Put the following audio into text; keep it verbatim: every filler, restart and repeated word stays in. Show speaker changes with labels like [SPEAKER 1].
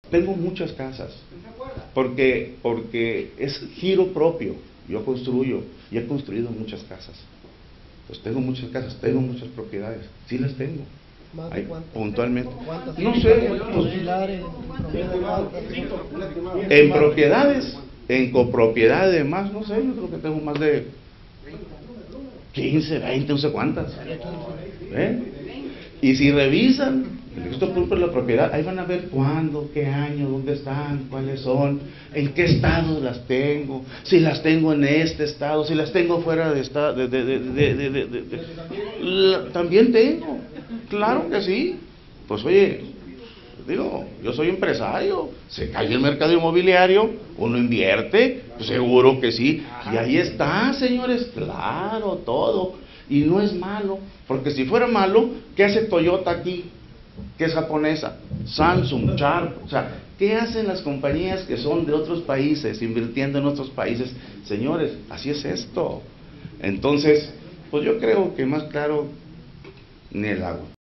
[SPEAKER 1] Tengo muchas casas, porque, porque es giro propio. Yo construyo y he construido muchas casas. Pues tengo muchas casas, tengo muchas propiedades, sí las tengo. Ahí, puntualmente. No sé, pues, en propiedades, en copropiedades además, no sé, yo creo que tengo más de quince, veinte, no sé cuántas. ¿Eh? Y si revisan el registro público de la propiedad, ahí van a ver cuándo, qué año, dónde están, cuáles son, en qué estado las tengo, si las tengo en este estado, si las tengo fuera de estado, de, de, de, de, de, de, de, de. La, también tengo, claro que sí. Pues oye, digo, yo soy empresario, se cae el mercado inmobiliario, uno invierte, pues seguro que sí, y ahí está, señores, claro, todo. Y no es malo, porque si fuera malo, ¿qué hace Toyota aquí? Que es japonesa, Samsung, Sharp, o sea, ¿qué hacen las compañías que son de otros países, invirtiendo en otros países? Señores, así es esto. Entonces, pues yo creo que más claro, ni el agua.